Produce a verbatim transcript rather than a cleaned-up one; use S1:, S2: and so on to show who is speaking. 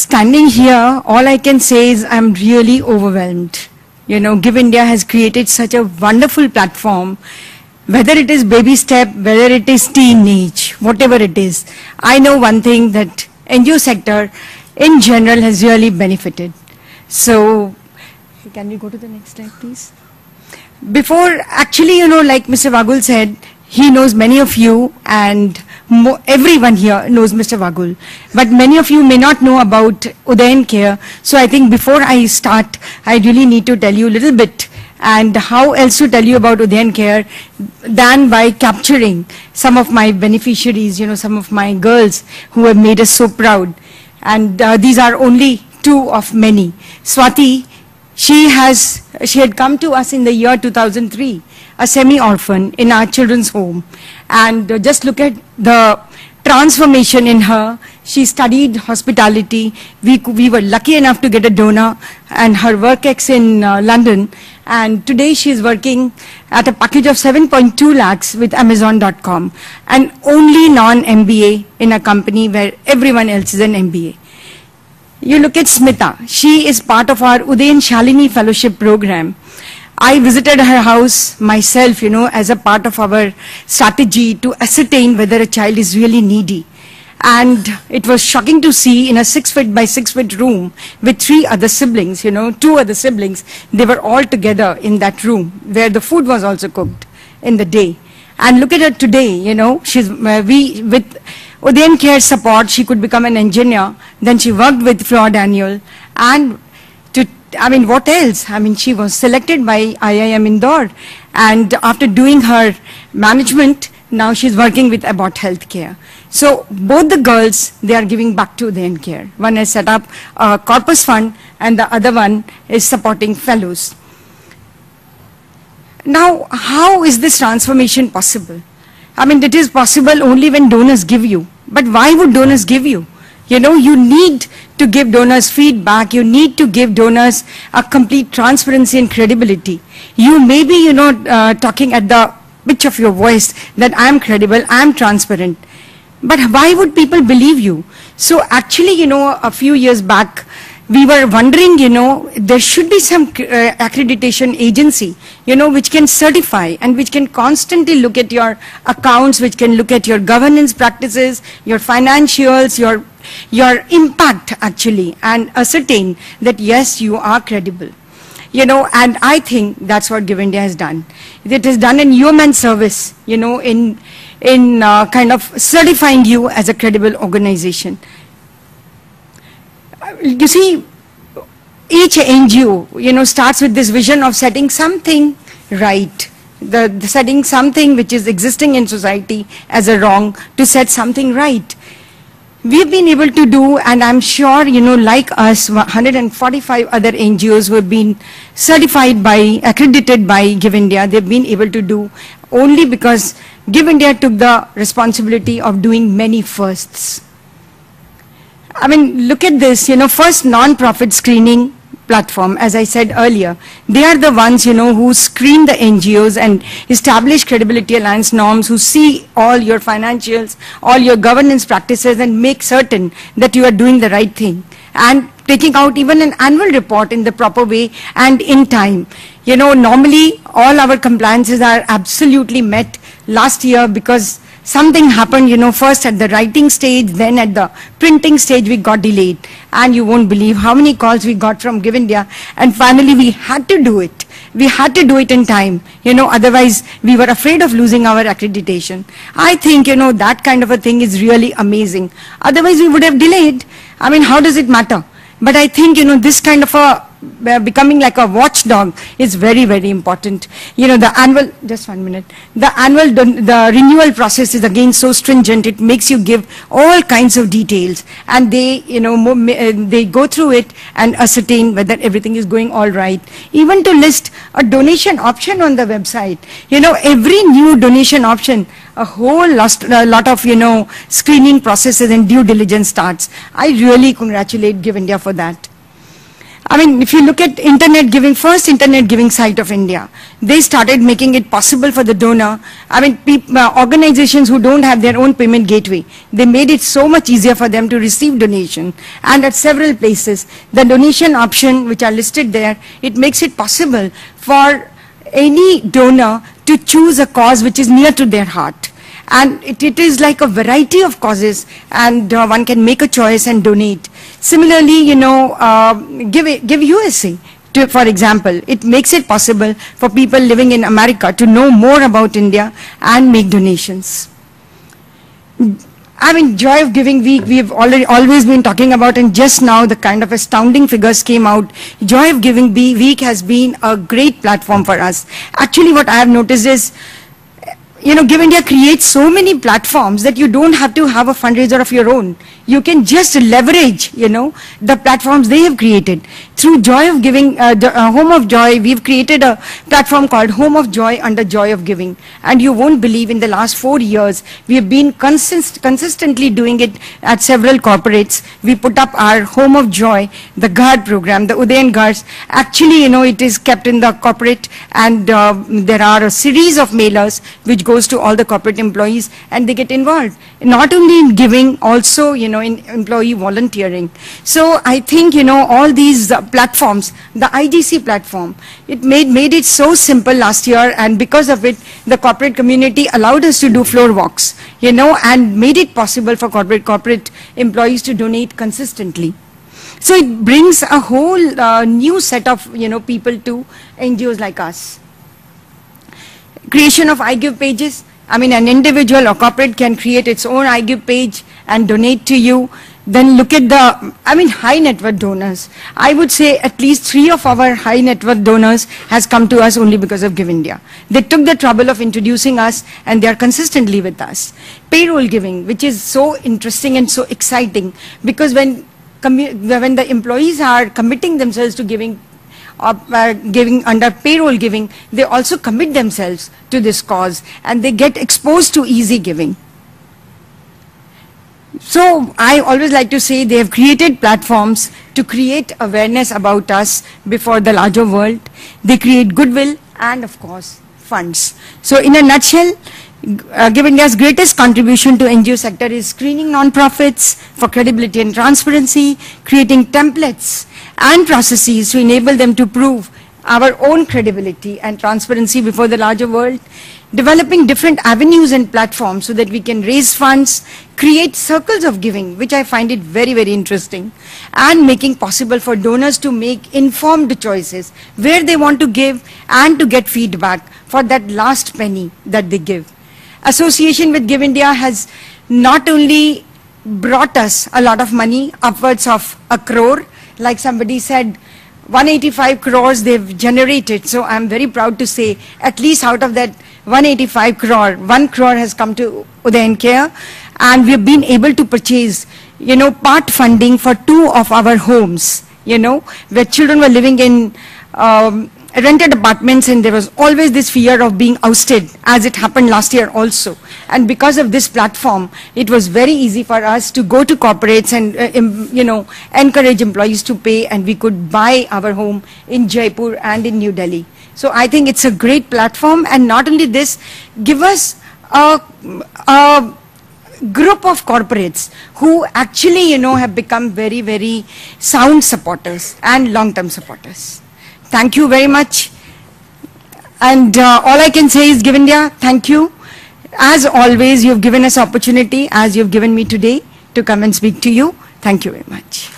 S1: standing here, all I can say is I'm really overwhelmed. You know, Give India has created such a wonderful platform, whether it is baby step, whether it is teenage, whatever it is. I know one thing, that N G O sector in general has really benefited. So, can we go to the next slide, please? Before, actually, you know, like Mister Vagul said, he knows many of you, and mo everyone here knows Mister Vagul. But many of you may not know about Udayan Care. So I think before I start, I really need to tell you a little bit, and how else to tell you about Udayan Care than by capturing some of my beneficiaries, you know, some of my girls who have made us so proud. And uh, these are only two of many. Swati, she has, she had come to us in the year two thousand three, a semi-orphan in our children's home. And uh, just look at the transformation in her. She studied hospitality. We, we were lucky enough to get a donor and her work ex in uh, London. And today she is working at a package of seven point two lakhs with Amazon dot com, and only non-M B A in a company where everyone else is an M B A. You look at Smita. She is part of our Udayan Shalini Fellowship program. I visited her house myself, you know, as a part of our strategy to ascertain whether a child is really needy. And it was shocking to see in a six foot by six foot room with three other siblings, you know, two other siblings, they were all together in that room where the food was also cooked in the day. And look at her today, you know, she's, uh, we, with Udayan Care support, she could become an engineer. Then she worked with Floor Daniel, and to, I mean, what else? I mean, she was selected by I I M Indore, and after doing her management, now she's working with Abbott Healthcare. So both the girls, they are giving back to Udayan Care. One has set up a corpus fund, and the other one is supporting fellows. Now, how is this transformation possible? I mean, it is possible only when donors give you. But why would donors give you? You know, you need to give donors feedback. You need to give donors a complete transparency and credibility. You may be, you know, uh, talking at the pitch of your voice that I'm credible, I'm transparent. But why would people believe you? So actually, you know, a few years back, we were wondering, you know, there should be some uh, accreditation agency, you know, which can certify and which can constantly look at your accounts, which can look at your governance practices, your financials, your, your impact actually, and ascertain that yes, you are credible. You know, and I think that's what Give India has done. It has done in human service, you know, in, in uh, kind of certifying you as a credible organization. You see, each N G O, you know, starts with this vision of setting something right, the, the setting something which is existing in society as a wrong to set something right. We've been able to do, and I'm sure, you know, like us, one hundred forty-five other N G Os who have been certified by, accredited by Give India, they've been able to do only because Give India took the responsibility of doing many firsts. I mean, look at this, you know, first non-profit screening platform, as I said earlier. They are the ones, you know, who screen the N G Os and establish Credibility Alliance norms, who see all your financials, all your governance practices, and make certain that you are doing the right thing. And taking out even an annual report in the proper way and in time. You know, normally all our compliances are absolutely met last year because something happened, you know, first at the writing stage, then at the printing stage we got delayed. And you won't believe how many calls we got from Give India. And finally we had to do it. We had to do it in time, you know, otherwise we were afraid of losing our accreditation. I think, you know, that kind of a thing is really amazing. Otherwise we would have delayed. I mean, how does it matter? But I think, you know, this kind of a uh, becoming like a watchdog is very, very important. You know, the annual, just one minute, the annual, the renewal process is again so stringent, it makes you give all kinds of details, and they, you know, they go through it and ascertain whether everything is going all right. Even to list a donation option on the website, you know, every new donation option, a whole lot, a lot of, you know, screening processes and due diligence starts. I really congratulate Give India for that. I mean, if you look at internet giving, first internet giving site of India, they started making it possible for the donor. I mean, people, uh, organizations who don't have their own payment gateway, they made it so much easier for them to receive donation. And at several places, the donation option which are listed there, it makes it possible for any donor to choose a cause which is near to their heart. And it, it is like a variety of causes, and uh, one can make a choice and donate. Similarly, you know, uh, give, give U S A, to, for example. It makes it possible for people living in America to know more about India and make donations. I mean, Joy of Giving Week, we've already always been talking about, and just now the kind of astounding figures came out. Joy of Giving Week has been a great platform for us. Actually, what I have noticed is, you know, Give India creates so many platforms that you don't have to have a fundraiser of your own. You can just leverage, you know, the platforms they have created. Through Joy of Giving, uh, the, uh, Home of Joy, we've created a platform called Home of Joy under Joy of Giving. And you won't believe, in the last four years, we have been consist consistently doing it at several corporates. We put up our Home of Joy, the Guard program, the Udayan Guards. Actually, you know, it is kept in the corporate, and uh, there are a series of mailers which goes to all the corporate employees, and they get involved. Not only in giving, also, you know, in employee volunteering. So I think, you know, all these uh, platforms, the I G C platform, it made, made it so simple last year, and because of it, the corporate community allowed us to do floor walks, you know, and made it possible for corporate, corporate employees to donate consistently. So it brings a whole uh, new set of, you know, people to N G Os like us. Creation of iGive pages. I mean, an individual or corporate can create its own iGive page and donate to you. Then look at the, I mean, high net worth donors. I would say at least three of our high net worth donors has come to us only because of Give India. They took the trouble of introducing us, and they are consistently with us. Payroll giving, which is so interesting and so exciting, because when, when the employees are committing themselves to giving, Uh, uh, giving under payroll giving, they also commit themselves to this cause, and they get exposed to easy giving. So I always like to say they have created platforms to create awareness about us before the larger world. They create goodwill and, of course, funds. So in a nutshell, Uh, Give India's greatest contribution to N G O sector is screening non-profits for credibility and transparency, creating templates and processes to enable them to prove our own credibility and transparency before the larger world, developing different avenues and platforms so that we can raise funds, create circles of giving, which I find it very, very interesting, and making possible for donors to make informed choices where they want to give and to get feedback for that last penny that they give. Association with Give India has not only brought us a lot of money, upwards of a crore, like somebody said, one hundred eighty-five crores they've generated. So I'm very proud to say, at least out of that one hundred eighty-five crore, one crore has come to Udayan Care, and we've been able to purchase, you know, part funding for two of our homes, you know, where children were living in um, rented apartments, and there was always this fear of being ousted, as it happened last year also. And because of this platform, it was very easy for us to go to corporates and, uh, you know, encourage employees to pay, and we could buy our home in Jaipur and in New Delhi. So I think it's a great platform, and not only this, give us a, a group of corporates who actually, you know, have become very, very sound supporters and long-term supporters. Thank you very much. And uh, all I can say is, Give India, thank you. As always, you've given us opportunity, as you've given me today, to come and speak to you. Thank you very much.